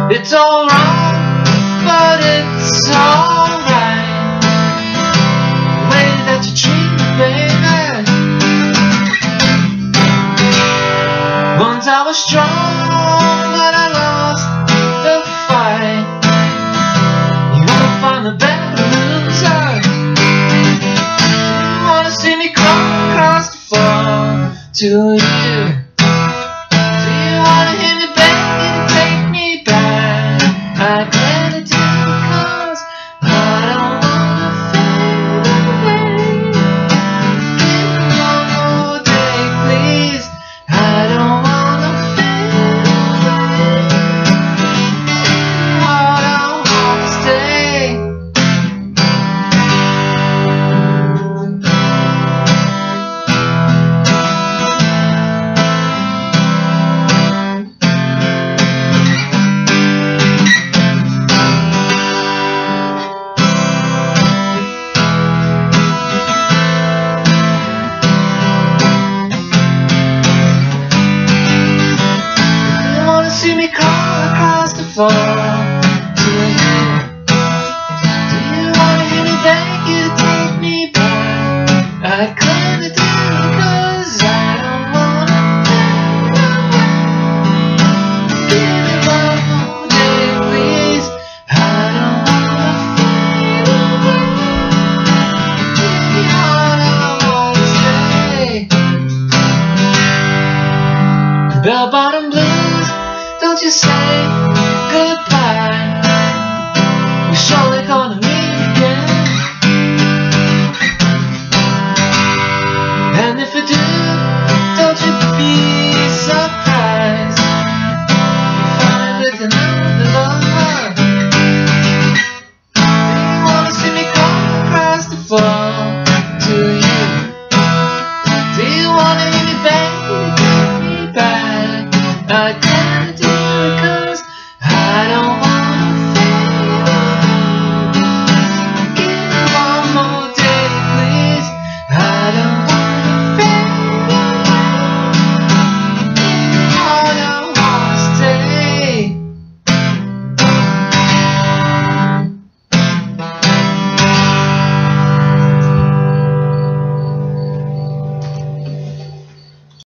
It's all wrong, but it's alright. The way that you treat me, baby. Once I was strong, but I lost the fight. You wanna find the better loser. You wanna see me crawl across the floor to you. Do you wanna hear me begging to take me back? I gladly do, 'cause I don't wanna fade away. Give me one more day, please. I don't wanna fade away. I don't wanna stay. See me crawl across the floor to you. Do you wanna hear me beg you to take me back? I clearly do, 'cause I don't wanna fade away. Give me one more day, please. I don't wanna fade away. I don't wanna stay. Bell bottom blues, don't you say